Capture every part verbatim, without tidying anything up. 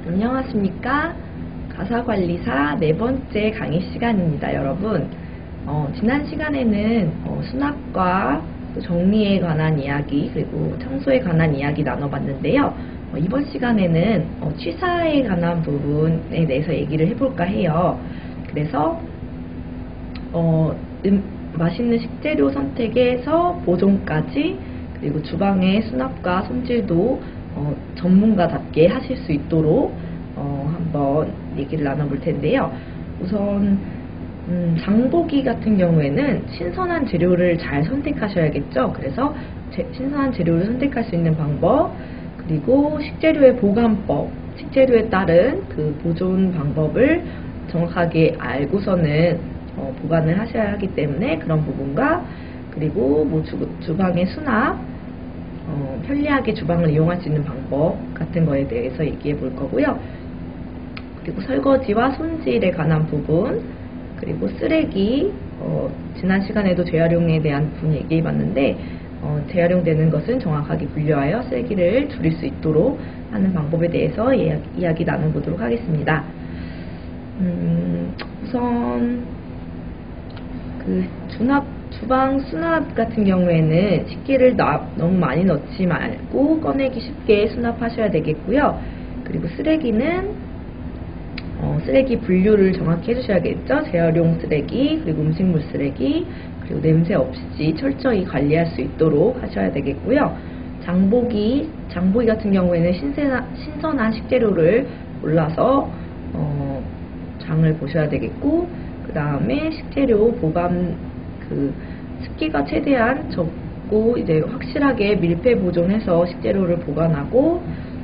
안녕하십니까. 가사관리사 네 번째 강의 시간입니다, 여러분. 어, 지난 시간에는 어, 수납과 또 정리에 관한 이야기, 그리고 청소에 관한 이야기 나눠봤는데요. 어, 이번 시간에는 어, 취사에 관한 부분에 대해서 얘기를 해볼까 해요. 그래서 어, 음, 맛있는 식재료 선택에서 보존까지, 그리고 주방의 수납과 손질도 어, 전문가답게 하실 수 있도록 어, 한번 얘기를 나눠볼 텐데요. 우선 음, 장보기 같은 경우에는 신선한 재료를 잘 선택하셔야겠죠. 그래서 제, 신선한 재료를 선택할 수 있는 방법, 그리고 식재료의 보관법, 식재료에 따른 그 보존 방법을 정확하게 알고서는 어, 보관을 하셔야 하기 때문에 그런 부분과, 그리고 뭐 주, 주방의 수납, 어, 편리하게 주방을 이용할 수 있는 방법 같은 거에 대해서 얘기해 볼 거고요. 그리고 설거지와 손질에 관한 부분, 그리고 쓰레기, 어, 지난 시간에도 재활용에 대한 부분 얘기해 봤는데 어, 재활용되는 것은 정확하게 분류하여 쓰레기를 줄일 수 있도록 하는 방법에 대해서 이야기, 이야기 나눠보도록 하겠습니다. 음, 우선 그 수납, 주방 수납 같은 경우에는 식기를 나, 너무 많이 넣지 말고 꺼내기 쉽게 수납하셔야 되겠고요. 그리고 쓰레기는 어, 쓰레기 분류를 정확히 해주셔야겠죠. 재활용 쓰레기, 그리고 음식물 쓰레기, 그리고 냄새 없이 철저히 관리할 수 있도록 하셔야 되겠고요. 장보기, 장보기 같은 경우에는 신선한, 신선한 식재료를 골라서 어, 장을 보셔야 되겠고, 그 다음에 식재료 보관, 그 습기가 최대한 적고 이제 확실하게 밀폐 보존해서 식재료를 보관하고,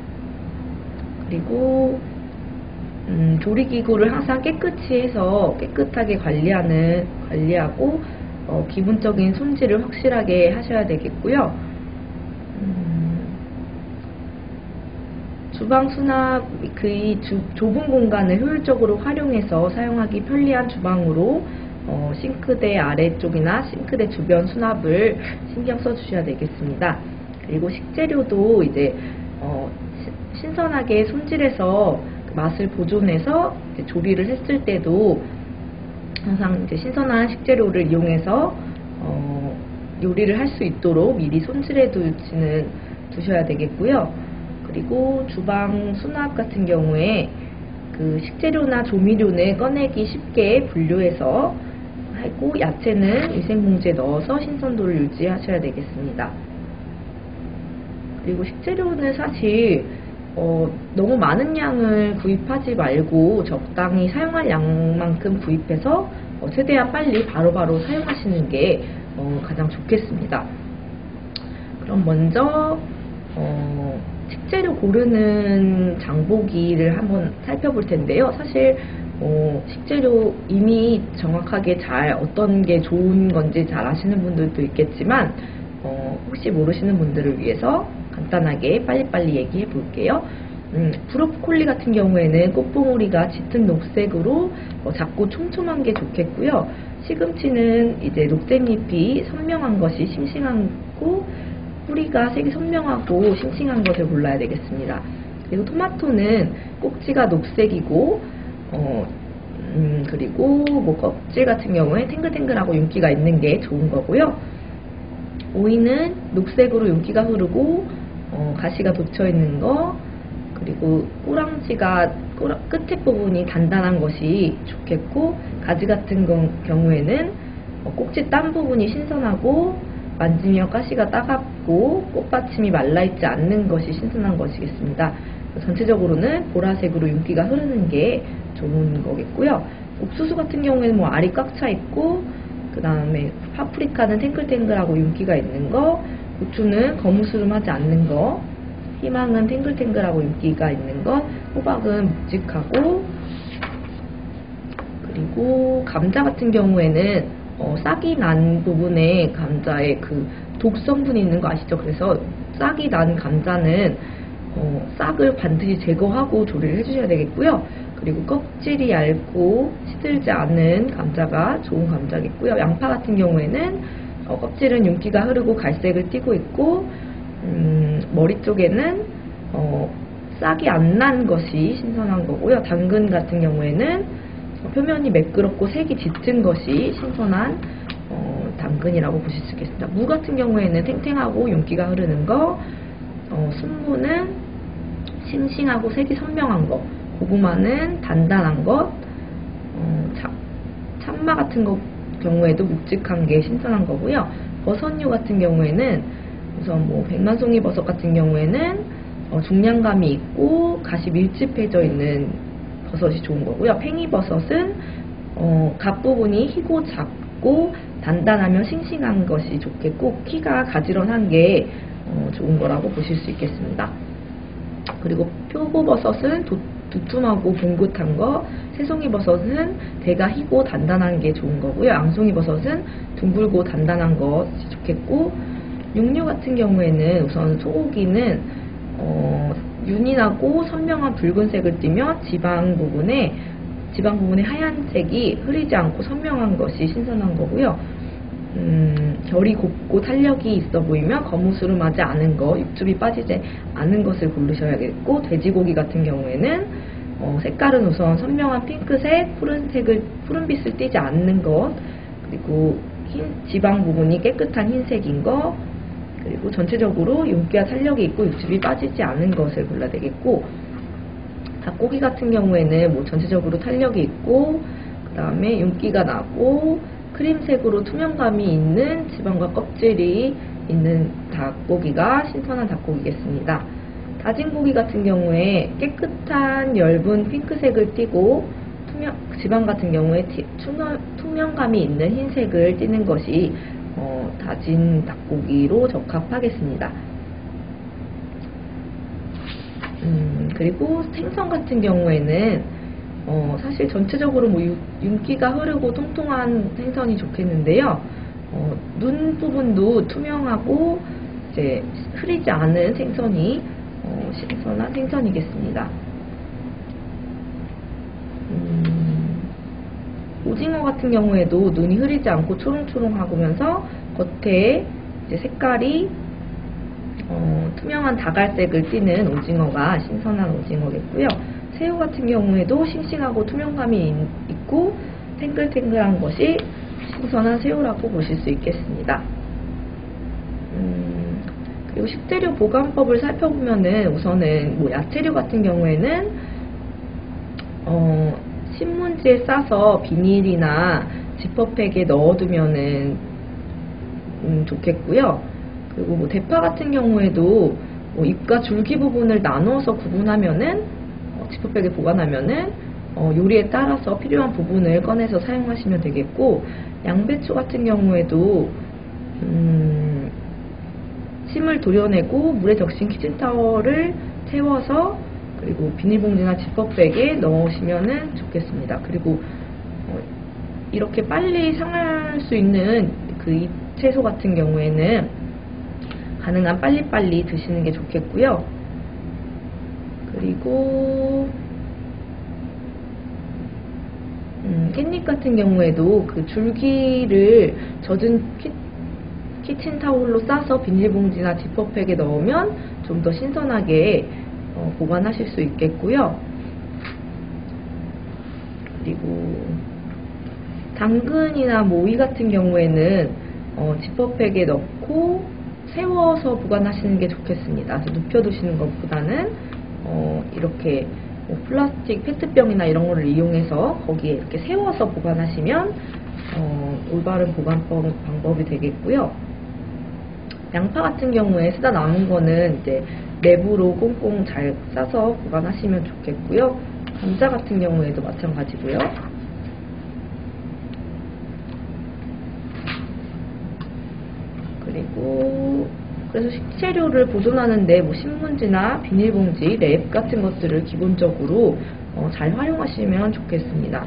그리고 음, 조리기구를 항상 깨끗이 해서 깨끗하게 관리하는, 관리하고, 어, 기본적인 손질을 확실하게 하셔야 되겠고요. 음, 주방 수납, 그 좁은 공간을 효율적으로 활용해서 사용하기 편리한 주방으로 어, 싱크대 아래쪽이나 싱크대 주변 수납을 신경 써 주셔야 되겠습니다. 그리고 식재료도 이제 어, 시, 신선하게 손질해서 맛을 보존해서 이제 조리를 했을 때도 항상 이제 신선한 식재료를 이용해서 어, 요리를 할 수 있도록 미리 손질해 두시는 두셔야 되겠고요. 그리고 주방 수납 같은 경우에 그 식재료나 조미료는 꺼내기 쉽게 분류해서 하고, 야채는 위생봉지에 넣어서 신선도를 유지하셔야 되겠습니다. 그리고 식재료는 사실 어, 너무 많은 양을 구입하지 말고 적당히 사용할 양만큼 구입해서 어, 최대한 빨리 바로바로 바로 사용하시는 게 어, 가장 좋겠습니다. 그럼 먼저 어, 식재료 고르는 장보기를 한번 살펴볼 텐데요. 사실 어, 식재료 이미 정확하게 잘 어떤 게 좋은 건지 잘 아시는 분들도 있겠지만 어, 혹시 모르시는 분들을 위해서 간단하게 빨리빨리 얘기해 볼게요. 음, 브로콜리 같은 경우에는 꽃봉오리가 짙은 녹색으로 어, 작고 촘촘한 게 좋겠고요. 시금치는 이제 녹색잎이 선명한 것이 싱싱하고, 뿌리가 색이 선명하고 싱싱한 것을 골라야 되겠습니다. 그리고 토마토는 꼭지가 녹색이고, 어, 음, 그리고 뭐 껍질 같은 경우에 탱글탱글하고 윤기가 있는 게 좋은 거고요. 오이는 녹색으로 윤기가 흐르고 어, 가시가 돋쳐 있는 거, 그리고 꼬랑지가 꼬라, 끝에 부분이 단단한 것이 좋겠고, 가지 같은 거, 경우에는 어, 꼭지 딴 부분이 신선하고 만지면 가시가 따갑고 꽃받침이 말라있지 않는 것이 신선한 것이겠습니다. 전체적으로는 보라색으로 윤기가 흐르는 게 좋은 거겠고요. 옥수수 같은 경우에는 뭐 알이 꽉 차 있고, 그 다음에 파프리카는 탱글탱글하고 윤기가 있는 거, 고추는 거무스름하지 않는 거, 희망은 탱글탱글하고 윤기가 있는 거, 호박은 묵직하고, 그리고 감자 같은 경우에는 어, 싹이 난 부분에 감자에 그 독성분이 있는 거 아시죠? 그래서 싹이 난 감자는 어, 싹을 반드시 제거하고 조리를 해주셔야 되겠고요. 그리고 껍질이 얇고 시들지 않은 감자가 좋은 감자겠고요. 양파 같은 경우에는 어, 껍질은 윤기가 흐르고 갈색을 띠고 있고, 음, 머리 쪽에는 어, 싹이 안 난 것이 신선한 거고요. 당근 같은 경우에는 표면이 매끄럽고 색이 짙은 것이 신선한 어, 당근이라고 보실 수 있겠습니다. 무 같은 경우에는 탱탱하고 윤기가 흐르는 거, 어, 순무는 싱싱하고 색이 선명한 거, 고구마는 단단한 것, 어, 참, 참마 같은 거 경우에도 묵직한 게 신선한 거고요. 버섯류 같은 경우에는 우선 뭐 백만송이 버섯 같은 경우에는 어, 중량감이 있고 가시 밀집해져 있는 버섯이 좋은 거고요. 팽이버섯은 어, 갓부분이 희고 작고 단단하며 싱싱한 것이 좋겠고 키가 가지런한 게 어, 좋은 거라고 보실 수 있겠습니다. 그리고 표고버섯은 도, 두툼하고 봉긋한 거, 새송이버섯은 대가 희고 단단한 게 좋은 거고요. 앙송이버섯은 둥글고 단단한 것이 좋겠고, 육류 같은 경우에는 우선 소고기는 어, 윤이 나고 선명한 붉은색을 띠며 지방 부분에 지방 부분의 하얀색이 흐리지 않고 선명한 것이 신선한 거고요. 음, 결이 곱고 탄력이 있어 보이며 거무스름하지 않은 거, 육즙이 빠지지 않은 것을 고르셔야겠고, 돼지고기 같은 경우에는 어, 색깔은 우선 선명한 핑크색, 푸른색을 푸른빛을 띠지 않는 것, 그리고 흰, 지방 부분이 깨끗한 흰색인 거, 그리고 전체적으로 윤기와 탄력이 있고 육즙이 빠지지 않은 것을 골라야 되겠고, 닭고기 같은 경우에는 뭐 전체적으로 탄력이 있고 그 다음에 윤기가 나고 크림색으로 투명감이 있는 지방과 껍질이 있는 닭고기가 신선한 닭고기겠습니다. 다진 고기 같은 경우에 깨끗한 엷은 핑크색을 띠고 투명, 지방 같은 경우에 티, 투명, 투명감이 있는 흰색을 띠는 것이 어, 다진 닭고기로 적합하겠습니다. 음, 그리고 생선 같은 경우에는 어, 사실 전체적으로 뭐 유, 윤기가 흐르고 통통한 생선이 좋겠는데요. 어, 눈 부분도 투명하고 이제 흐리지 않은 생선이 어, 신선한 생선이겠습니다. 음, 오징어 같은 경우에도 눈이 흐리지 않고 초롱초롱하면서 겉에 이제 색깔이 어, 투명한 다갈색을 띠는 오징어가 신선한 오징어겠고요. 새우 같은 경우에도 싱싱하고 투명감이 있고 탱글탱글한 것이 신선한 새우라고 보실 수 있겠습니다. 음, 그리고 식재료 보관법을 살펴보면은 우선은 뭐 야채류 같은 경우에는 어, 신문지에 싸서 비닐이나 지퍼백에 넣어두면은 음, 좋겠고요. 그리고 뭐 대파 같은 경우에도 뭐 잎과 줄기 부분을 나눠서 구분하면은 어, 지퍼백에 보관하면은 어, 요리에 따라서 필요한 부분을 꺼내서 사용하시면 되겠고, 양배추 같은 경우에도 음, 심을 도려내고 물에 적신 키친타월을 태워서 그리고 비닐봉지나 지퍼백에 넣으시면 좋겠습니다. 그리고 어, 이렇게 빨리 상할 수 있는 그 잎 채소 같은 경우에는 가능한 빨리빨리 드시는 게 좋겠고요. 그리고 음, 깻잎 같은 경우에도 그 줄기를 젖은 키, 키친타올로 싸서 비닐봉지나 지퍼백에 넣으면 좀 더 신선하게 어, 보관하실 수 있겠고요. 그리고 당근이나 모이 같은 경우에는 어, 지퍼백에 넣고 세워서 보관하시는 게 좋겠습니다. 그래서 눕혀두시는 것보다는 어, 이렇게 뭐 플라스틱 페트병이나 이런 거를 이용해서 거기에 이렇게 세워서 보관하시면 어, 올바른 보관법 방법이 되겠고요. 양파 같은 경우에 쓰다 남은 거는 이제 내부로 꽁꽁 잘 싸서 보관하시면 좋겠고요. 감자 같은 경우에도 마찬가지고요. 그리고 그래서 식재료를 보존하는데 뭐 신문지나 비닐봉지, 랩 같은 것들을 기본적으로 어, 잘 활용하시면 좋겠습니다.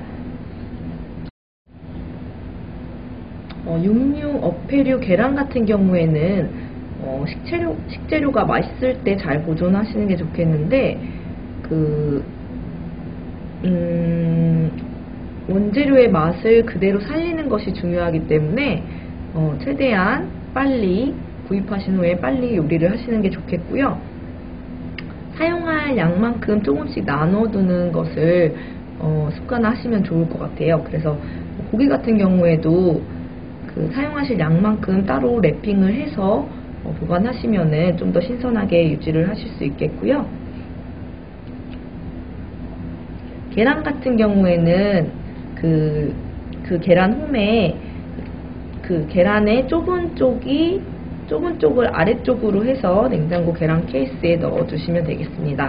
어, 육류, 어패류, 계란 같은 경우에는 어, 식재료, 식재료가 맛있을 때 잘 보존하시는 게 좋겠는데 그 음, 원재료의 맛을 그대로 살리는 것이 중요하기 때문에 어, 최대한 빨리 구입하신 후에 빨리 요리를 하시는 게 좋겠고요. 사용할 양만큼 조금씩 나눠두는 것을 어, 습관화하시면 좋을 것 같아요. 그래서 고기 같은 경우에도 그 사용하실 양만큼 따로 랩핑을 해서 어, 보관하시면은 좀 더 신선하게 유지를 하실 수 있겠고요. 계란 같은 경우에는 그, 그 계란 홈에 그 계란의 좁은 쪽이 좁은 쪽을 아래쪽으로 해서 냉장고 계란 케이스에 넣어 두시면 되겠습니다.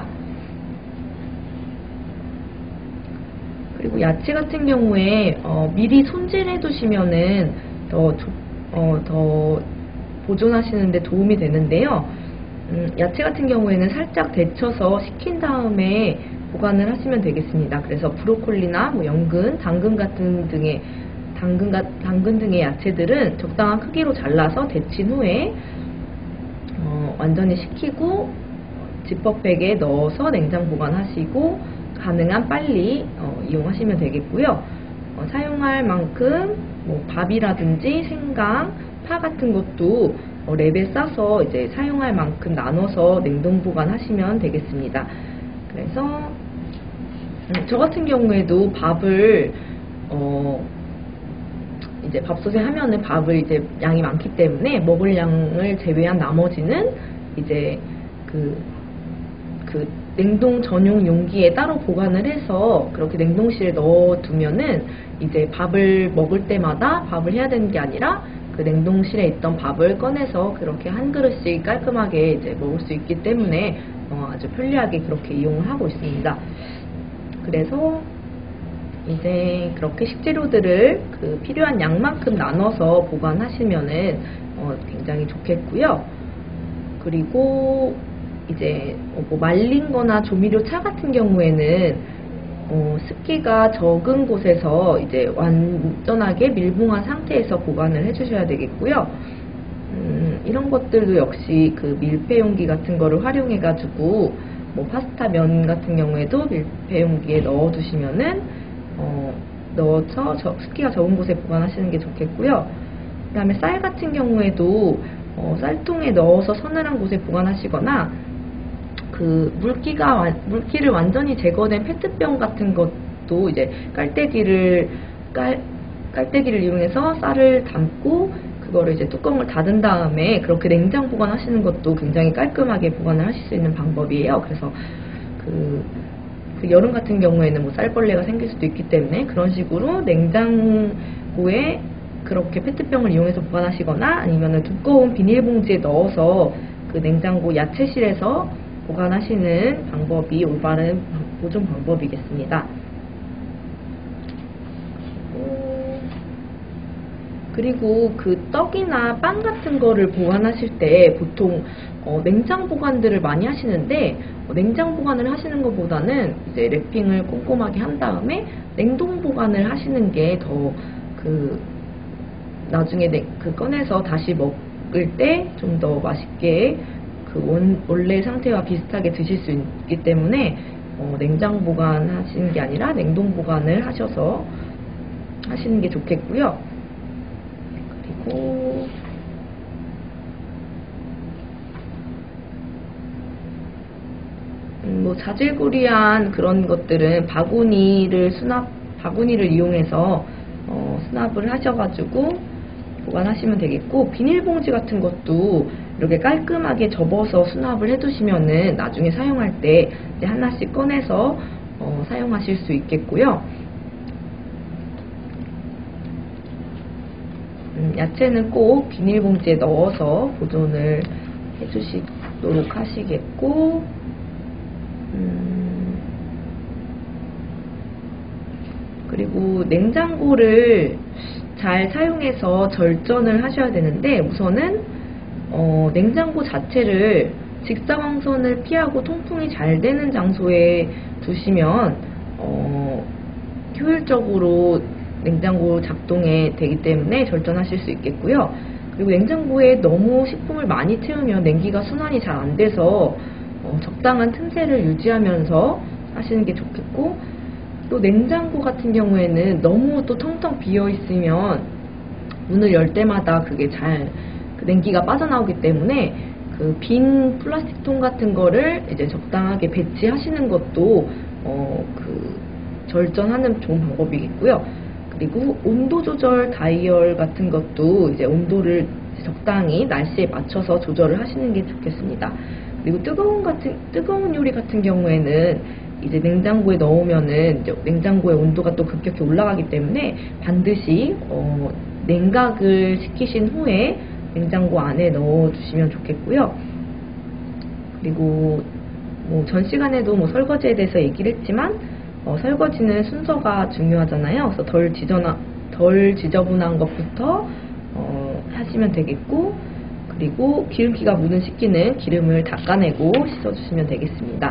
그리고 야채 같은 경우에 어, 미리 손질해 두시면은 더, 어, 더 보존하시는데 도움이 되는데요. 음, 야채 같은 경우에는 살짝 데쳐서 식힌 다음에 보관을 하시면 되겠습니다. 그래서 브로콜리나 뭐 연근, 당근 같은 등의 당근, 당근 등의 야채들은 적당한 크기로 잘라서 데친 후에 어, 완전히 식히고 지퍼백에 넣어서 냉장 보관하시고 가능한 빨리 어, 이용하시면 되겠고요. 어, 사용할 만큼 뭐 밥이라든지 생강, 파 같은 것도 어, 랩에 싸서 이제 사용할 만큼 나눠서 냉동 보관하시면 되겠습니다. 그래서 음, 저 같은 경우에도 밥을 어, 이제 밥솥에 하면은 밥을 이제 양이 많기 때문에 먹을 양을 제외한 나머지는 이제 그, 그 냉동 전용 용기에 따로 보관을 해서 그렇게 냉동실에 넣어두면은 이제 밥을 먹을 때마다 밥을 해야 되는 게 아니라 그 냉동실에 있던 밥을 꺼내서 그렇게 한 그릇씩 깔끔하게 이제 먹을 수 있기 때문에 어 아주 편리하게 그렇게 이용을 하고 있습니다. 그래서 이제 그렇게 식재료들을 그 필요한 양만큼 나눠서 보관하시면은 어 굉장히 좋겠고요. 그리고 이제 뭐 말린 거나 조미료 차 같은 경우에는 어 습기가 적은 곳에서 이제 완전하게 밀봉한 상태에서 보관을 해 주셔야 되겠고요. 음, 이런 것들도 역시 그 밀폐 용기 같은 거를 활용해 가지고 뭐 파스타 면 같은 경우에도 밀폐 용기에 넣어 두시면은 어, 넣어서 저, 습기가 적은 곳에 보관하시는 게 좋겠고요. 그 다음에 쌀 같은 경우에도 어, 쌀통에 넣어서 서늘한 곳에 보관하시거나 그 물기가 물기를 완전히 제거된 페트병 같은 것도 이제 깔때기를 깔 깔때기를 이용해서 쌀을 담고 그거를 이제 뚜껑을 닫은 다음에 그렇게 냉장 보관하시는 것도 굉장히 깔끔하게 보관을 하실 수 있는 방법이에요. 그래서 그 그 여름 같은 경우에는 뭐 쌀벌레가 생길 수도 있기 때문에 그런 식으로 냉장고에 그렇게 페트병을 이용해서 보관하시거나 아니면은 두꺼운 비닐봉지에 넣어서 그 냉장고 야채실에서 보관하시는 방법이 올바른 보존 방법이겠습니다. 그리고 그 떡이나 빵 같은 거를 보관하실 때 보통 어, 냉장 보관들을 많이 하시는데 어, 냉장 보관을 하시는 것보다는 이제 랩핑을 꼼꼼하게 한 다음에 냉동 보관을 하시는 게 더 그 나중에 내, 그 꺼내서 다시 먹을 때 좀 더 맛있게 그 원, 원래 상태와 비슷하게 드실 수 있기 때문에 어, 냉장 보관하시는 게 아니라 냉동 보관을 하셔서 하시는 게 좋겠고요. 그리고 음, 뭐 자질구리한 그런 것들은 바구니를 수납 바구니를 이용해서 어, 수납을 하셔가지고 보관하시면 되겠고, 비닐봉지 같은 것도 이렇게 깔끔하게 접어서 수납을 해두시면은 나중에 사용할 때 이제 하나씩 꺼내서 어, 사용하실 수 있겠고요. 음, 야채는 꼭 비닐봉지에 넣어서 보존을 해주시도록 하시겠고, 음, 그리고 냉장고를 잘 사용해서 절전을 하셔야 되는데, 우선은 어, 냉장고 자체를 직사광선을 피하고 통풍이 잘 되는 장소에 두시면 어, 효율적으로 냉장고 작동이 되기 때문에 절전하실 수 있겠고요. 그리고 냉장고에 너무 식품을 많이 채우면 냉기가 순환이 잘 안 돼서 어, 적당한 틈새를 유지하면서 하시는 게 좋겠고, 또 냉장고 같은 경우에는 너무 또 텅텅 비어 있으면 문을 열 때마다 그게 잘 그 냉기가 빠져나오기 때문에 그 빈 플라스틱 통 같은 거를 이제 적당하게 배치하시는 것도 어, 그 절전하는 좋은 방법이겠고요. 그리고 온도 조절 다이얼 같은 것도 이제 온도를 적당히 날씨에 맞춰서 조절을 하시는 게 좋겠습니다. 그리고 뜨거운 같은 뜨거운 요리 같은 경우에는 이제 냉장고에 넣으면은 이제 냉장고의 온도가 또 급격히 올라가기 때문에 반드시 어, 냉각을 시키신 후에 냉장고 안에 넣어 주시면 좋겠고요. 그리고 뭐 전 시간에도 뭐 설거지에 대해서 얘기를 했지만 어, 설거지는 순서가 중요하잖아요. 그래서 덜 지저나 덜 지저분한 것부터 어, 하시면 되겠고, 그리고 기름기가 묻은 식기는 기름을 닦아내고 씻어주시면 되겠습니다.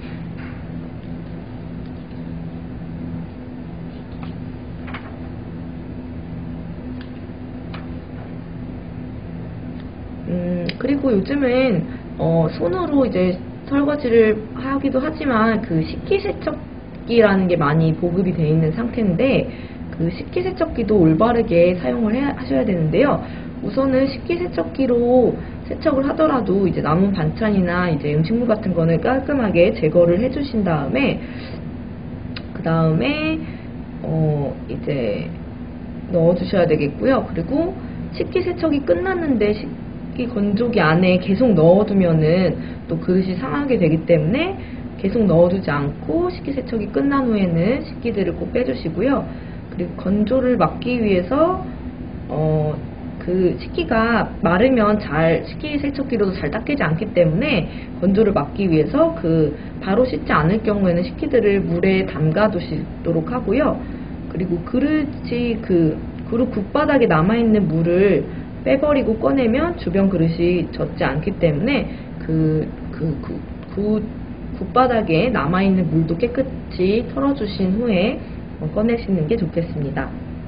음, 그리고 요즘은 어, 손으로 이제 설거지를 하기도 하지만 그 식기세척기라는 게 많이 보급이 되어 있는 상태인데, 그 식기세척기도 올바르게 사용을 해, 하셔야 되는데요. 우선은 식기세척기로 세척을 하더라도 이제 남은 반찬이나 이제 음식물 같은 거는 깔끔하게 제거를 해주신 다음에, 그 다음에 어 이제 넣어주셔야 되겠고요. 그리고 식기세척이 끝났는데 식기 건조기 안에 계속 넣어두면은 또 그릇이 상하게 되기 때문에 계속 넣어두지 않고 식기세척이 끝난 후에는 식기들을 꼭 빼주시고요. 그리고 건조를 막기 위해서 어, 그 식기가 마르면 잘 식기세척기로도 잘 닦이지 않기 때문에 건조를 막기 위해서 그 바로 씻지 않을 경우에는 식기들을 물에 담가 두시도록 하고요. 그리고 그릇이 그 그릇 굿바닥에 남아있는 물을 빼버리고 꺼내면 주변 그릇이 젖지 않기 때문에 그, 그, 그, 그 굿바닥에 남아있는 물도 깨끗이 털어주신 후에 꺼내시는 게 좋겠습니다.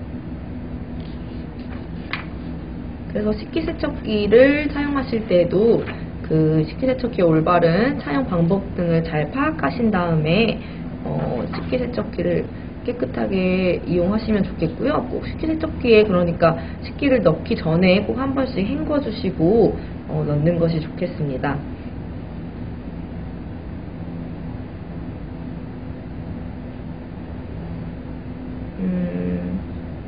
그래서 식기세척기를 사용하실 때에도 그 식기세척기의 올바른 사용 방법 등을 잘 파악하신 다음에 어, 식기세척기를 깨끗하게 이용하시면 좋겠고요. 꼭 식기세척기에 그러니까 식기를 넣기 전에 꼭 한 번씩 헹궈 주시고 어, 넣는 것이 좋겠습니다. 음,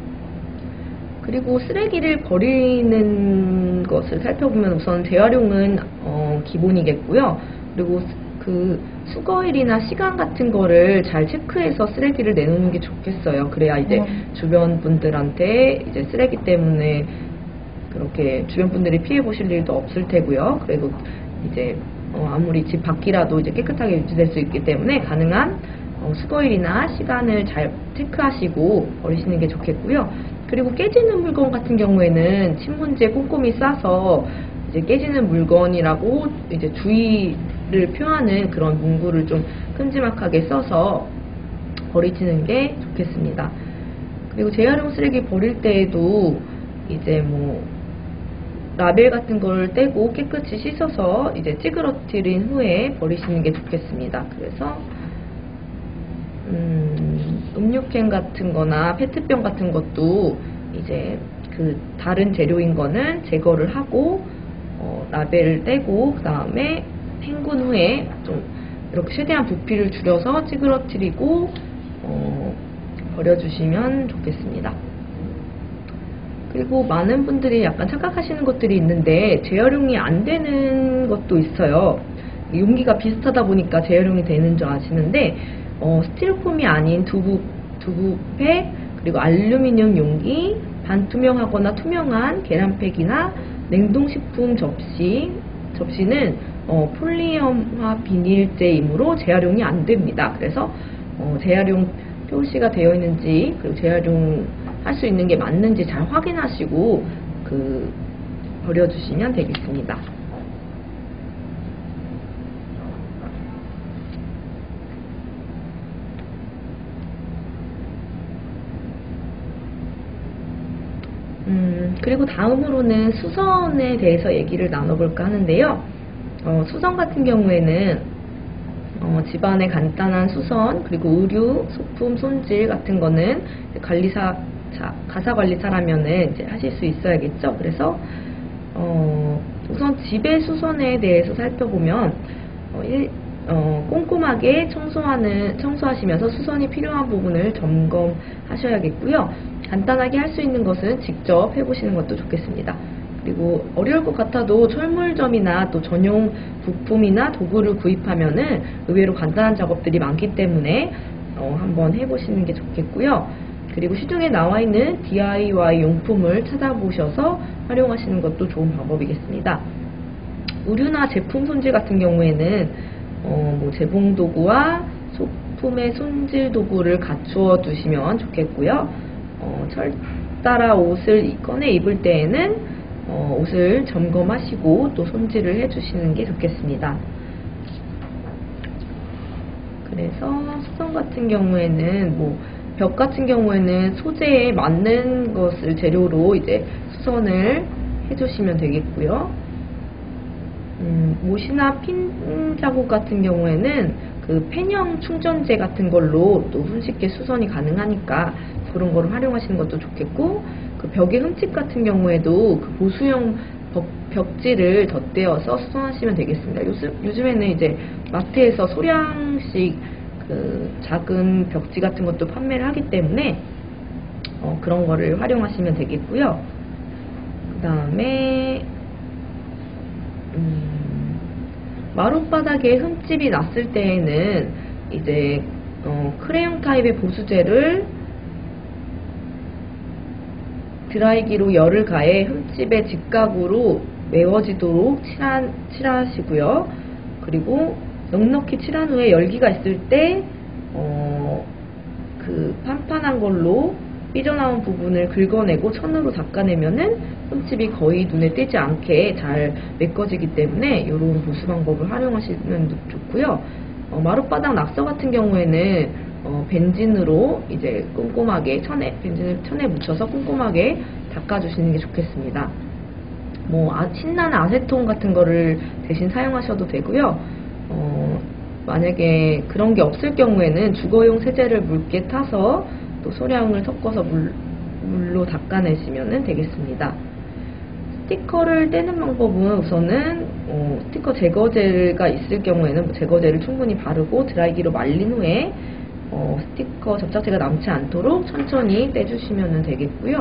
그리고 쓰레기를 버리는 것을 살펴보면 우선 재활용은 어, 기본이겠고요. 그리고 그 수거일이나 시간 같은 거를 잘 체크해서 쓰레기를 내놓는 게 좋겠어요. 그래야 이제 음. 주변 분들한테 이제 쓰레기 때문에 그렇게 주변 분들이 피해 보실 일도 없을 테고요. 그리고 이제 어, 아무리 집 밖이라도 이제 깨끗하게 유지될 수 있기 때문에 가능한 어, 수거일이나 시간을 잘 체크하시고 버리시는 게 좋겠고요. 그리고 깨지는 물건 같은 경우에는 신문지에 꼼꼼히 싸서 이제 깨지는 물건이라고 이제 주의를 표하는 그런 문구를 좀 큼지막하게 써서 버리시는 게 좋겠습니다. 그리고 재활용 쓰레기 버릴 때에도 이제 뭐 라벨 같은 걸 떼고 깨끗이 씻어서 이제 찌그러뜨린 후에 버리시는 게 좋겠습니다. 그래서 음, 음료캔 같은 거나 페트병 같은 것도 이제 그 다른 재료인 거는 제거를 하고 어, 라벨을 떼고 그 다음에 헹군 후에 좀 이렇게 최대한 부피를 줄여서 찌그러뜨리고 어, 버려주시면 좋겠습니다. 그리고 많은 분들이 약간 착각하시는 것들이 있는데 재활용이 안 되는 것도 있어요. 용기가 비슷하다 보니까 재활용이 되는 줄 아시는데 어, 스티로폼이 아닌 두부, 두부팩, 그리고 알루미늄 용기, 반투명하거나 투명한 계란팩이나 냉동식품 접시, 접시는 어, 폴리엄화 비닐재이므로 재활용이 안 됩니다. 그래서 어, 재활용 표시가 되어 있는지, 그리고 재활용 할 수 있는 게 맞는지 잘 확인하시고 그 버려주시면 되겠습니다. 음, 그리고 다음으로는 수선에 대해서 얘기를 나눠볼까 하는데요. 어, 수선 같은 경우에는 어, 집안의 간단한 수선, 그리고 의류, 소품, 손질 같은 거는 관리사, 자, 가사관리사라면은 이제 하실 수 있어야겠죠. 그래서 어, 우선 집의 수선에 대해서 살펴보면 어, 일, 어, 꼼꼼하게 청소하는, 청소하시면서 수선이 필요한 부분을 점검하셔야겠고요. 간단하게 할 수 있는 것은 직접 해보시는 것도 좋겠습니다. 그리고 어려울 것 같아도 철물점이나 또 전용 부품이나 도구를 구입하면은 의외로 간단한 작업들이 많기 때문에 어, 한번 해보시는 게 좋겠고요. 그리고 시중에 나와 있는 디아이와이 용품을 찾아보셔서 활용하시는 것도 좋은 방법이겠습니다. 의류나 제품 손질 같은 경우에는 어, 뭐 재봉 도구와 소품의 손질 도구를 갖추어 두시면 좋겠고요. 어, 철 따라 옷을 꺼내 입을 때에는 어, 옷을 점검하시고 또 손질을 해주시는 게 좋겠습니다. 그래서 수선 같은 경우에는 뭐 벽 같은 경우에는 소재에 맞는 것을 재료로 이제 수선을 해주시면 되겠고요. 음, 못이나 핀 자국 같은 경우에는 그 펜형 충전재 같은 걸로 또 손쉽게 수선이 가능하니까 그런 거를 활용하시는 것도 좋겠고, 그 벽의 흠집 같은 경우에도 그 보수형 벽, 벽지를 덧대어서 수선하시면 되겠습니다. 요즘, 요즘에는 이제 마트에서 소량씩 그 작은 벽지 같은 것도 판매를 하기 때문에 어, 그런 거를 활용하시면 되겠고요. 그 다음에 음, 마룻바닥에 흠집이 났을 때에는 이제 어, 크레용 타입의 보수제를 드라이기로 열을 가해 흠집의 직각으로 메워지도록 칠하, 칠하시고요. 그리고 넉넉히 칠한 후에 열기가 있을 때 어, 그 판판한 걸로 삐져나온 부분을 긁어내고 천으로 닦아내면은 흠집이 거의 눈에 띄지 않게 잘 메꿔지기 때문에 이런 보수 방법을 활용하시면 좋고요. 어, 마룻바닥 낙서 같은 경우에는 어, 벤진으로 이제 꼼꼼하게 천에 벤진을 천에 묻혀서 꼼꼼하게 닦아주시는 게 좋겠습니다. 뭐 아, 신나는 아세톤 같은 거를 대신 사용하셔도 되고요. 어, 만약에 그런 게 없을 경우에는 주거용 세제를 묽게 타서 또 소량을 섞어서 물, 물로 닦아내시면 되겠습니다. 스티커를 떼는 방법은 우선은 어, 스티커 제거제가 있을 경우에는 제거제를 충분히 바르고 드라이기로 말린 후에 어, 스티커 접착제가 남지 않도록 천천히 떼주시면 되겠고요.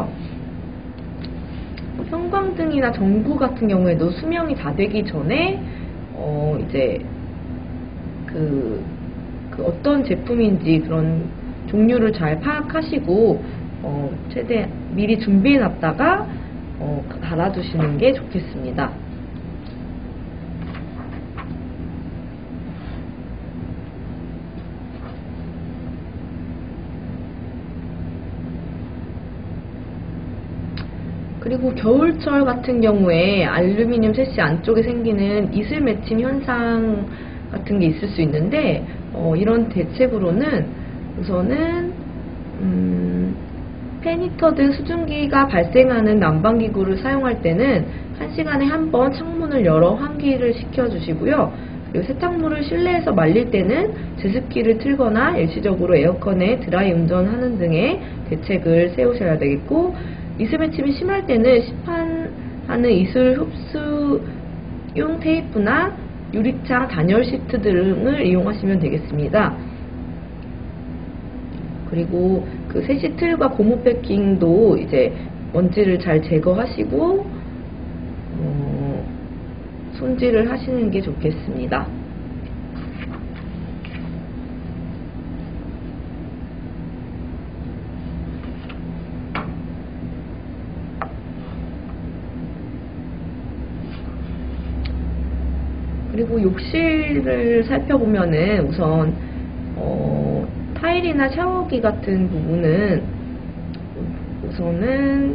형광등이나 전구 같은 경우에도 수명이 다 되기 전에 어, 이제 그, 그 어떤 제품인지 그런 종류를 잘 파악하시고 어, 최대 미리 준비해 놨다가 어, 달아두시는 게 좋겠습니다. 그리고 겨울철 같은 경우에 알루미늄 셰시 안쪽에 생기는 이슬 맺힘 현상 같은 게 있을 수 있는데 어, 이런 대책으로는 우선은 음, 팬히터 등 수증기가 발생하는 난방기구를 사용할 때는 한 시간에 한 번 창문을 열어 환기를 시켜주시고요. 그리고 세탁물을 실내에서 말릴 때는 제습기를 틀거나 일시적으로 에어컨에 드라이 운전하는 등의 대책을 세우셔야 되겠고, 이슬 맺힘이 심할 때는 시판하는 이슬 흡수용 테이프나 유리창 단열 시트 등을 이용하시면 되겠습니다. 그리고 그 세시 틀과 고무 패킹도 이제 먼지를 잘 제거하시고 어, 손질을 하시는 게 좋겠습니다. 그리고 욕실을 살펴보면은 우선 어, 타일이나 샤워기 같은 부분은 우선은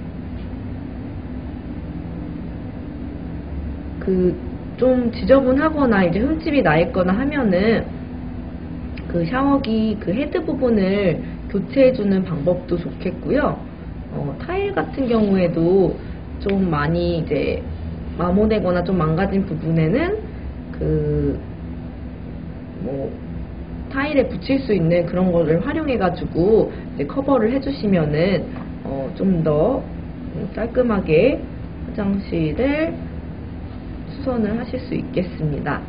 그 좀 지저분하거나 이제 흠집이 나 있거나 하면은 그 샤워기 그 헤드 부분을 교체해주는 방법도 좋겠고요. 어, 타일 같은 경우에도 좀 많이 이제 마모되거나 좀 망가진 부분에는 그 뭐 타일에 붙일 수 있는 그런 거를 활용해 가지고 이제 커버를 해주시면은 어, 좀 더 깔끔하게 화장실을 수선을 하실 수 있겠습니다.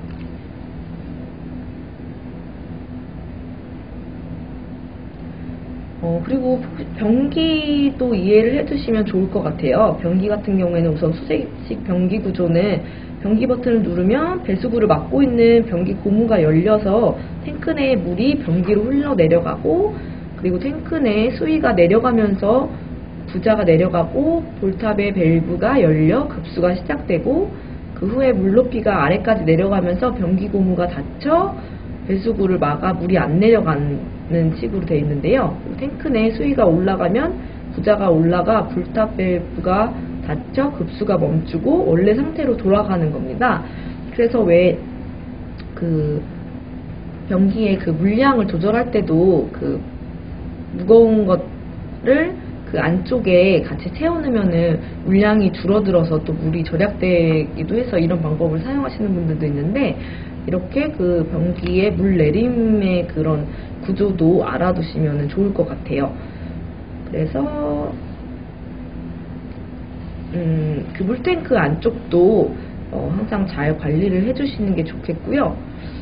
어, 그리고 변기도 이해를 해두시면 좋을 것 같아요. 변기 같은 경우에는 우선 수세식 변기 구조는 변기 버튼을 누르면 배수구를 막고 있는 변기 고무가 열려서 탱크 내 물이 변기로 흘러내려가고, 그리고 탱크 내 수위가 내려가면서 부자가 내려가고 볼탑의 밸브가 열려 급수가 시작되고, 그 후에 물높이가 아래까지 내려가면서 변기 고무가 닫혀 배수구를 막아 물이 안 내려가는 식으로 되어 있는데요. 탱크 내 수위가 올라가면 부자가 올라가 볼탑 밸브가 닫혀 급수가 멈추고 원래 상태로 돌아가는 겁니다. 그래서 왜 그 변기의 그 물량을 조절할 때도 그 무거운 것을 그 안쪽에 같이 채워놓으면은 물량이 줄어들어서 또 물이 절약되기도 해서 이런 방법을 사용하시는 분들도 있는데, 이렇게 그 변기의 물 내림의 그런 구조도 알아두시면 좋을 것 같아요. 그래서 음, 그 물탱크 안쪽도 어, 항상 잘 관리를 해주시는 게 좋겠고요.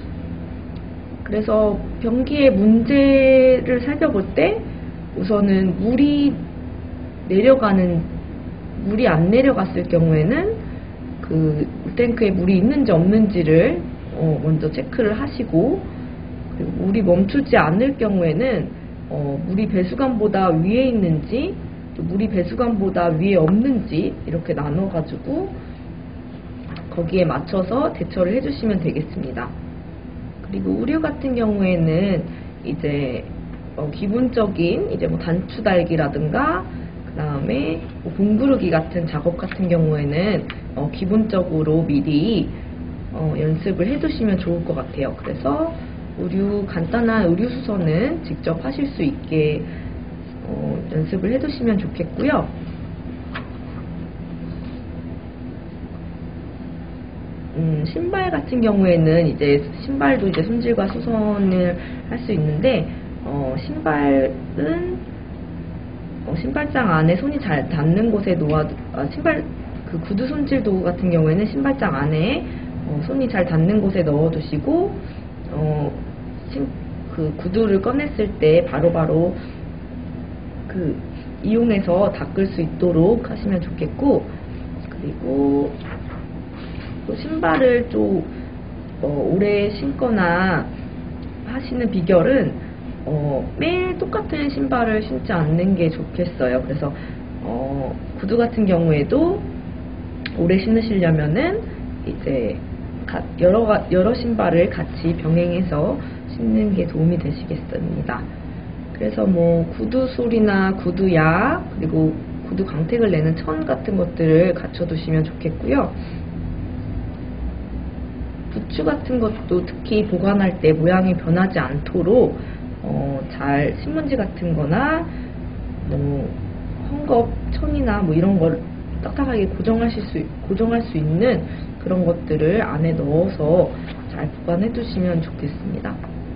그래서 변기의 문제를 살펴볼 때 우선은 물이 내려가는 물이 안 내려갔을 경우에는 그 물탱크에 물이 있는지 없는지를 어, 먼저 체크를 하시고, 그리고 물이 멈추지 않을 경우에는 어, 물이 배수관보다 위에 있는지 또 물이 배수관보다 위에 없는지 이렇게 나눠 가지고 거기에 맞춰서 대처를 해주시면 되겠습니다. 그리고 의류 같은 경우에는 이제 어, 기본적인 이제 뭐 단추 달기라든가 그 다음에 뭐 공구르기 같은 작업 같은 경우에는 어, 기본적으로 미리 어, 연습을 해두시면 좋을 것 같아요. 그래서 의류 간단한 의류 수선은 직접 하실 수 있게 어, 연습을 해두시면 좋겠고요. 음, 신발 같은 경우에는 이제 신발도 이제 손질과 수선을 할 수 있는데, 어, 신발은 어, 신발장 안에 손이 잘 닿는 곳에 놓아 아, 신발 그 구두 손질 도구 같은 경우에는 신발장 안에 어, 손이 잘 닿는 곳에 넣어두시고, 어, 신, 그 구두를 꺼냈을 때 바로바로 그 이용해서 닦을 수 있도록 하시면 좋겠고, 그리고 또 신발을 좀 어, 오래 신거나 하시는 비결은 어, 매일 똑같은 신발을 신지 않는 게 좋겠어요. 그래서 어, 구두 같은 경우에도 오래 신으시려면은 이제 여러, 여러 신발을 같이 병행해서 신는 게 도움이 되시겠습니다. 그래서 뭐 구두솔이나 구두약, 그리고 구두 광택을 내는 천 같은 것들을 갖춰두시면 좋겠고요. 부츠 같은 것도 특히 보관할 때 모양이 변하지 않도록 어, 잘 신문지 같은 거나 뭐 헝겊 천이나 뭐 이런 걸 딱딱하게 고정하실 수, 고정할 수 있는 그런 것들을 안에 넣어서 잘 보관해 두시면 좋겠습니다.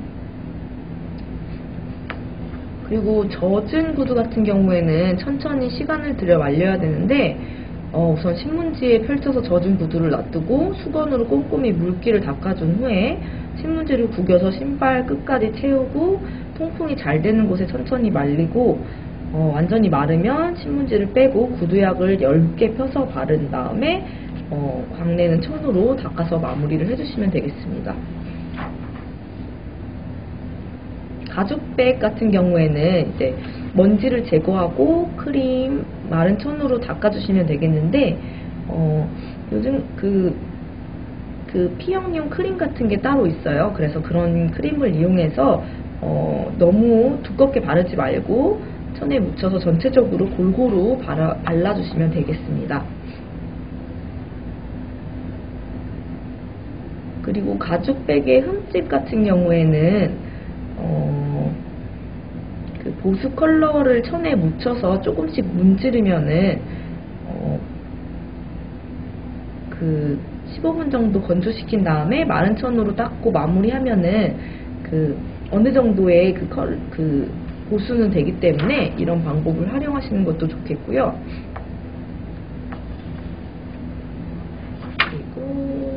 그리고 젖은 구두 같은 경우에는 천천히 시간을 들여 말려야 되는데, 어, 우선 신문지에 펼쳐서 젖은 구두를 놔두고 수건으로 꼼꼼히 물기를 닦아준 후에 신문지를 구겨서 신발 끝까지 채우고 통풍이 잘 되는 곳에 천천히 말리고, 어, 완전히 마르면 신문지를 빼고 구두약을 얇게 펴서 바른 다음에 어, 광내는 천으로 닦아서 마무리를 해주시면 되겠습니다. 가죽백 같은 경우에는 이제 먼지를 제거하고 크림, 마른 천으로 닦아주시면 되겠는데, 어, 요즘 그, 그 P형용 크림 같은 게 따로 있어요. 그래서 그런 크림을 이용해서 어, 너무 두껍게 바르지 말고 천에 묻혀서 전체적으로 골고루 발라, 발라주시면 되겠습니다. 그리고 가죽백의 흠집 같은 경우에는 어, 그 보수 컬러를 천에 묻혀서 조금씩 문지르면은 어, 그 십오 분 정도 건조시킨 다음에 마른 천으로 닦고 마무리하면은 그 어느 정도의 그, 컬, 그 보수는 되기 때문에 이런 방법을 활용하시는 것도 좋겠고요. 그리고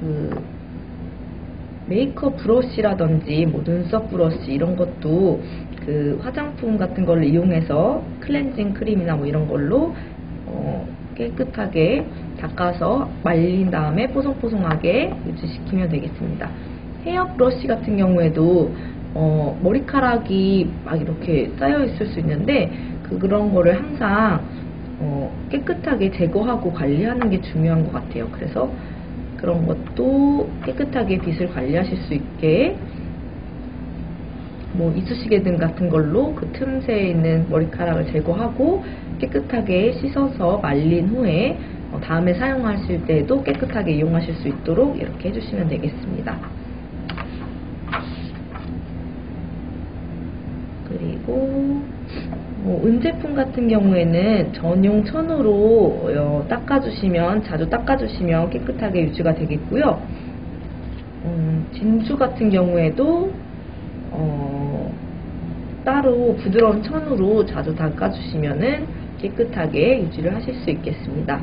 그 메이크업 브러쉬라든지 뭐 눈썹 브러쉬 이런 것도 그 화장품 같은 걸 이용해서 클렌징 크림이나 뭐 이런 걸로 어 깨끗하게 닦아서 말린 다음에 뽀송뽀송하게 유지시키면 되겠습니다. 헤어 브러쉬 같은 경우에도 어 머리카락이 막 이렇게 쌓여 있을 수 있는데 그 그런 거를 항상 어 깨끗하게 제거하고 관리하는 게 중요한 것 같아요. 그래서 그런 것도 깨끗하게 빗을 관리하실 수 있게 뭐 이쑤시개 등 같은 걸로 그 틈새에 있는 머리카락을 제거하고 깨끗하게 씻어서 말린 후에 어 다음에 사용하실 때에도 깨끗하게 이용하실 수 있도록 이렇게 해주시면 되겠습니다. 그리고 뭐 은제품 같은 경우에는 전용 천으로 어, 닦아주시면 자주 닦아주시면 깨끗하게 유지가 되겠고요. 음, 진주 같은 경우에도 어, 따로 부드러운 천으로 자주 닦아주시면은 깨끗하게 유지를 하실 수 있겠습니다.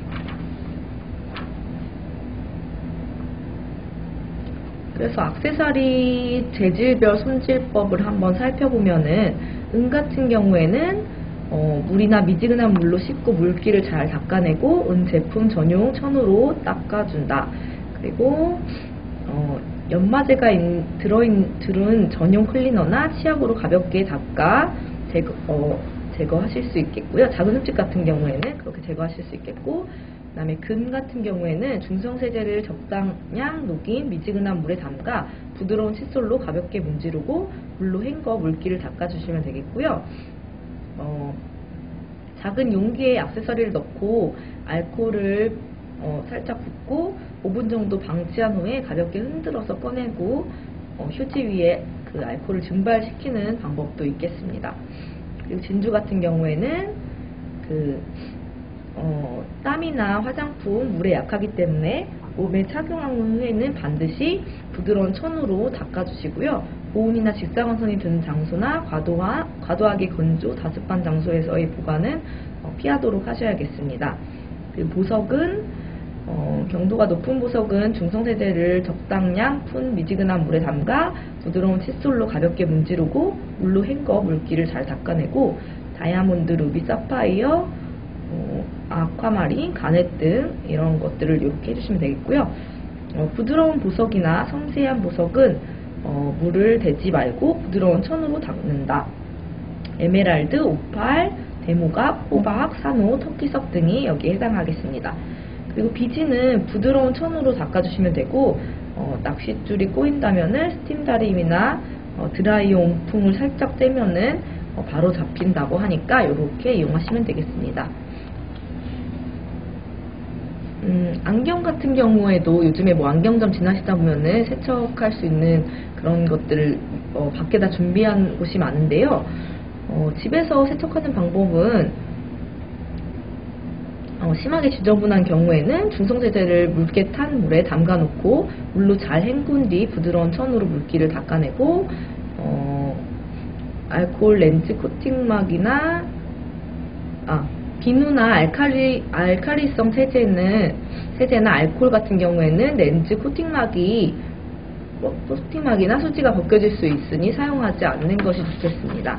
그래서 액세서리 재질별 손질법을 한번 살펴보면은 은 같은 경우에는 어, 물이나 미지근한 물로 씻고 물기를 잘 닦아내고 은 제품 전용 천으로 닦아준다. 그리고 어, 연마제가 인, 들어인, 들은 전용 클리너나 치약으로 가볍게 닦아 제거, 어, 제거하실 수 있겠고요. 작은 흠집 같은 경우에는 그렇게 제거하실 수 있겠고, 그 다음에 금 같은 경우에는 중성세제를 적당량 녹인 미지근한 물에 담가 부드러운 칫솔로 가볍게 문지르고 물로 헹궈 물기를 닦아주시면 되겠고요. 어, 작은 용기에 액세서리를 넣고 알코올을 어, 살짝 붓고 오 분 정도 방치한 후에 가볍게 흔들어서 꺼내고 어, 휴지 위에 그 알코올을 증발시키는 방법도 있겠습니다. 그리고 진주 같은 경우에는 그 어, 땀이나 화장품, 물에 약하기 때문에 몸에 착용한 후에는 반드시 부드러운 천으로 닦아주시고요. 보온이나 직사광선이 드는 장소나 과도하, 과도하게 건조, 다습한 장소에서의 보관은 어, 피하도록 하셔야겠습니다. 그리고 보석은 어, 경도가 높은 보석은 중성세제를 적당량 푼 미지근한 물에 담가 부드러운 칫솔로 가볍게 문지르고 물로 헹궈 물기를 잘 닦아내고 다이아몬드, 루비, 사파이어, 어, 아쿠아마린, 가넷 등 이런 것들을 이렇게 해주시면 되겠고요. 어, 부드러운 보석이나 섬세한 보석은 어, 물을 대지 말고 부드러운 천으로 닦는다. 에메랄드, 오팔, 데모갑, 호박, 산호, 터키석 등이 여기에 해당하겠습니다. 그리고 비지는 부드러운 천으로 닦아주시면 되고 어, 낚싯줄이 꼬인다면은 스팀 다림이나 어, 드라이어 온풍을 살짝 떼면은 어, 바로 잡힌다고 하니까 이렇게 이용하시면 되겠습니다. 음, 안경 같은 경우에도 요즘에 뭐 안경점 지나시다 보면은 세척할 수 있는 그런 것들을 어, 밖에다 준비한 곳이 많은데요. 어, 집에서 세척하는 방법은 어, 심하게 지저분한 경우에는 중성세제를 묽게 탄 물에 담가 놓고 물로 잘 헹군 뒤 부드러운 천으로 물기를 닦아내고 어, 알코올 렌즈 코팅막이나 아, 비누나 알칼리, 알칼리성 세제는 세제나 알코올 같은 경우에는 렌즈 코팅막이 뭐, 코팅막이나 수지가 벗겨질 수 있으니 사용하지 않는 것이 좋겠습니다.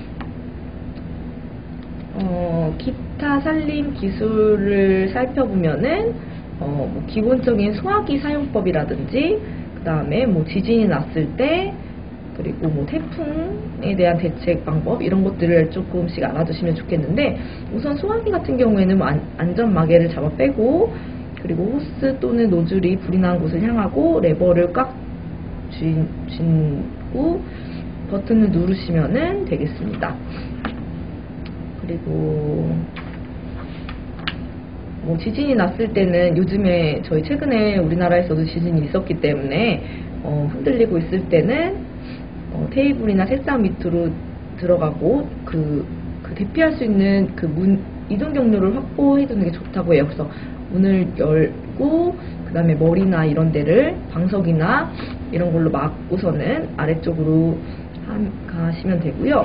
어, 기타 살림 기술을 살펴보면은 어, 뭐 기본적인 소화기 사용법이라든지 그 다음에 뭐 지진이 났을 때 그리고 뭐 태풍에 대한 대책 방법 이런 것들을 조금씩 알아두시면 좋겠는데, 우선 소화기 같은 경우에는 뭐 안, 안전마개를 잡아 빼고 그리고 호스 또는 노즐이 불이 난 곳을 향하고 레버를 꽉 쥔, 쥐고 버튼을 누르시면 되겠습니다. 그리고 뭐 지진이 났을 때는 요즘에 저희 최근에 우리나라에서도 지진이 있었기 때문에 어, 흔들리고 있을 때는 어, 테이블이나 책상 밑으로 들어가고 그, 그 대피할 수 있는 그 문 이동 경로를 확보해 두는 게 좋다고 해요. 그래서 문을 열고 그 다음에 머리나 이런 데를 방석이나 이런 걸로 막고서는 아래쪽으로 한, 가시면 되고요.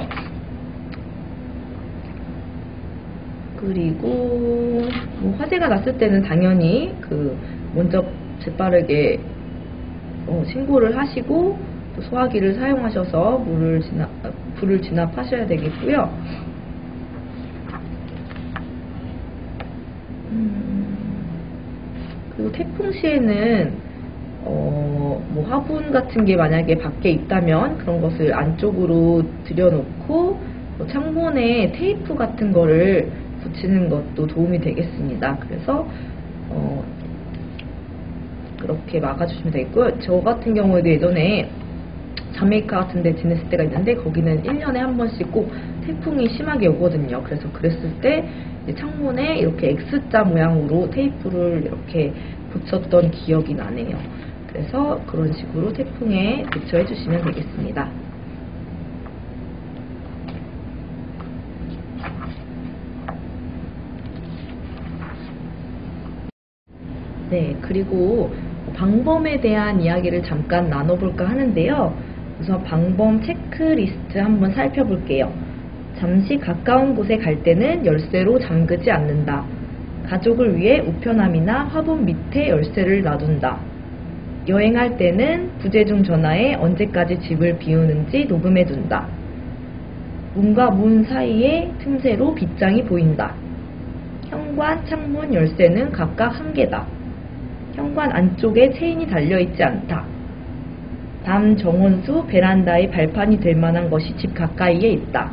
그리고 뭐 화재가 났을 때는 당연히 그 먼저 재빠르게 어, 신고를 하시고 또 소화기를 사용하셔서 물을 진압, 불을 진압하셔야 되겠고요. 음, 그리고 태풍 시에는 어, 뭐 화분 같은 게 만약에 밖에 있다면 그런 것을 안쪽으로 들여놓고 뭐 창문에 테이프 같은 거를 붙이는 것도 도움이 되겠습니다. 그래서 어, 그렇게 막아주시면 되겠고요. 저 같은 경우에도 예전에 자메이카 같은 데 지냈을 때가 있는데 거기는 일 년에 한 번씩 꼭 태풍이 심하게 오거든요. 그래서 그랬을 때 창문에 이렇게 X자 모양으로 테이프를 이렇게 붙였던 기억이 나네요. 그래서 그런 식으로 태풍에 대처해 주시면 되겠습니다. 네, 그리고 방범에 대한 이야기를 잠깐 나눠볼까 하는데요. 우선 방범 체크리스트 한번 살펴볼게요. 잠시 가까운 곳에 갈 때는 열쇠로 잠그지 않는다. 가족을 위해 우편함이나 화분 밑에 열쇠를 놔둔다. 여행할 때는 부재중 전화에 언제까지 집을 비우는지 녹음해둔다. 문과 문 사이에 틈새로 빗장이 보인다. 현관, 창문 열쇠는 각각 한 개다. 현관 안쪽에 체인이 달려있지 않다. 담 정원수 베란다에 발판이 될 만한 것이 집 가까이에 있다.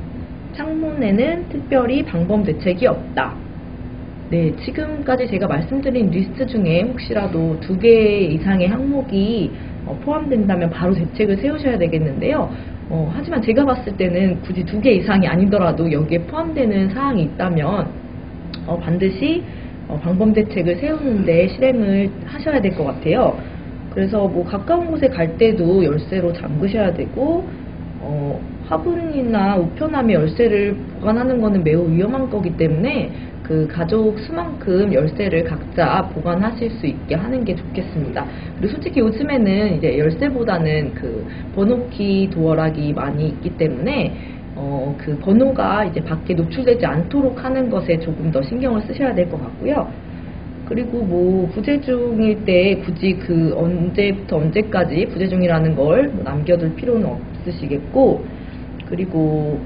창문에는 특별히 방범 대책이 없다. 네, 지금까지 제가 말씀드린 리스트 중에 혹시라도 두 개 이상의 항목이 어, 포함된다면 바로 대책을 세우셔야 되겠는데요. 어, 하지만 제가 봤을 때는 굳이 두 개 이상이 아니더라도 여기에 포함되는 사항이 있다면 어, 반드시 어, 방범 대책을 세우는데 실행을 하셔야 될 것 같아요. 그래서 뭐 가까운 곳에 갈 때도 열쇠로 잠그셔야 되고 어, 화분이나 우편함의 열쇠를 보관하는 것은 매우 위험한 거기 때문에 그 가족 수만큼 열쇠를 각자 보관하실 수 있게 하는 게 좋겠습니다. 그리고 솔직히 요즘에는 이제 열쇠보다는 그 번호키 도어락이 많이 있기 때문에 어, 그 번호가 이제 밖에 노출되지 않도록 하는 것에 조금 더 신경을 쓰셔야 될 것 같고요. 그리고 뭐 부재중일 때 굳이 그 언제부터 언제까지 부재중이라는 걸 뭐 남겨둘 필요는 없으시겠고, 그리고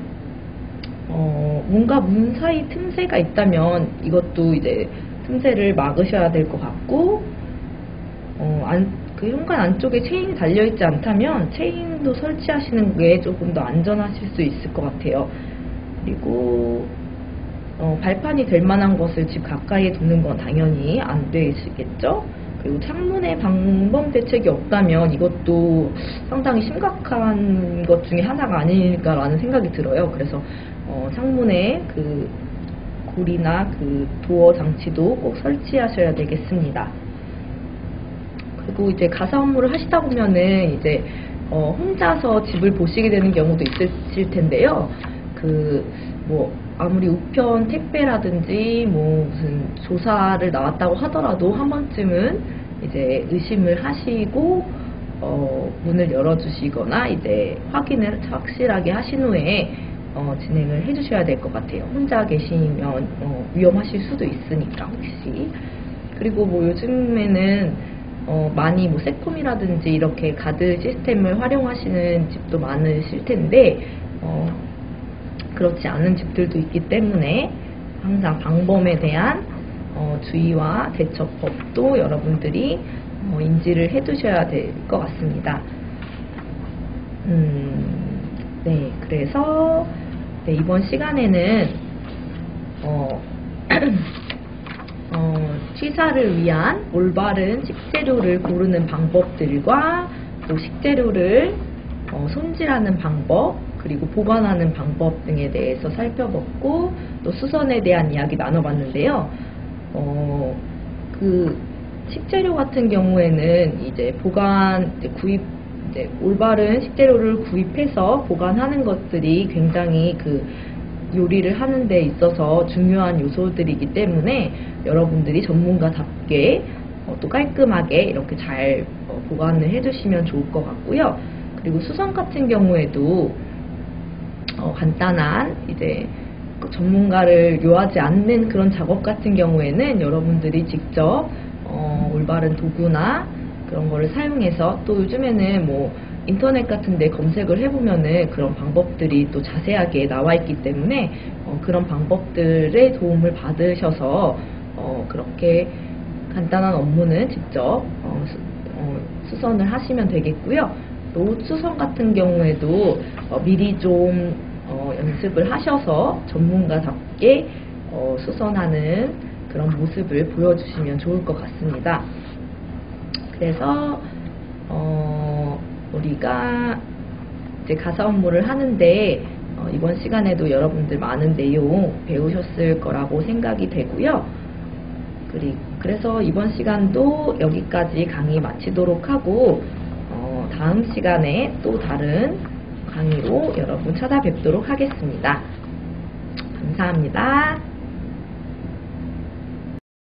어, 뭔가 문 사이 틈새가 있다면 이것도 이제 틈새를 막으셔야 될 것 같고, 어, 안, 그 현관 안쪽에 체인이 달려있지 않다면 체인도 설치하시는 게 조금 더 안전하실 수 있을 것 같아요. 그리고 어, 발판이 될 만한 것을 집 가까이에 두는 건 당연히 안 되시겠죠? 그리고 창문에 방범 대책이 없다면 이것도 상당히 심각한 것 중에 하나가 아닐까라는 생각이 들어요. 그래서 어, 창문에 그 고리나 그 도어 장치도 꼭 설치하셔야 되겠습니다. 그리고 이제 가사 업무를 하시다 보면은 이제 어, 혼자서 집을 보시게 되는 경우도 있으실 텐데요. 그 뭐 아무리 우편 택배라든지 뭐 무슨 조사를 나왔다고 하더라도 한 번쯤은 이제 의심을 하시고 어, 문을 열어주시거나 이제 확인을 확실하게 하신 후에 어, 진행을 해주셔야 될 것 같아요. 혼자 계시면 어, 위험하실 수도 있으니까 혹시. 그리고 뭐 요즘에는 어, 많이 뭐 세콤이라든지 이렇게 가드 시스템을 활용하시는 집도 많으실 텐데 어, 그렇지 않은 집들도 있기 때문에 항상 방범에 대한 어, 주의와 대처법도 여러분들이 어, 인지를 해두셔야 될 것 같습니다. 음, 네, 그래서 네, 이번 시간에는 어, 어, 취사를 위한 올바른 식재료를 고르는 방법들과 또 식재료를 어, 손질하는 방법, 그리고 보관하는 방법 등에 대해서 살펴봤고, 또 수선에 대한 이야기 나눠봤는데요. 어, 그 식재료 같은 경우에는 이제 보관, 이제 구입, 이제 올바른 식재료를 구입해서 보관하는 것들이 굉장히 그 요리를 하는 데 있어서 중요한 요소들이기 때문에 여러분들이 전문가답게 어, 또 깔끔하게 이렇게 잘 어, 보관을 해주시면 좋을 것 같고요. 그리고 수선 같은 경우에도 어, 간단한 이제 그 전문가를 요하지 않는 그런 작업 같은 경우에는 여러분들이 직접 어, 올바른 도구나 그런 거를 사용해서, 또 요즘에는 뭐 인터넷 같은 데 검색을 해보면은 그런 방법들이 또 자세하게 나와 있기 때문에 어, 그런 방법들의 도움을 받으셔서 어, 그렇게 간단한 업무는 직접 어, 수, 어, 수선을 하시면 되겠고요. 또 옷 수선 같은 경우에도 어, 미리 좀 어, 연습을 하셔서 전문가답게 어, 수선하는 그런 모습을 보여주시면 좋을 것 같습니다. 그래서 어, 우리가 이제 가사 업무를 하는데 어, 이번 시간에도 여러분들 많은 내용 배우셨을 거라고 생각이 되고요. 그리고 그래서 이번 시간도 여기까지 강의 마치도록 하고 어, 다음 시간에 또 다른 강의로 여러분 찾아뵙도록 하겠습니다. 감사합니다.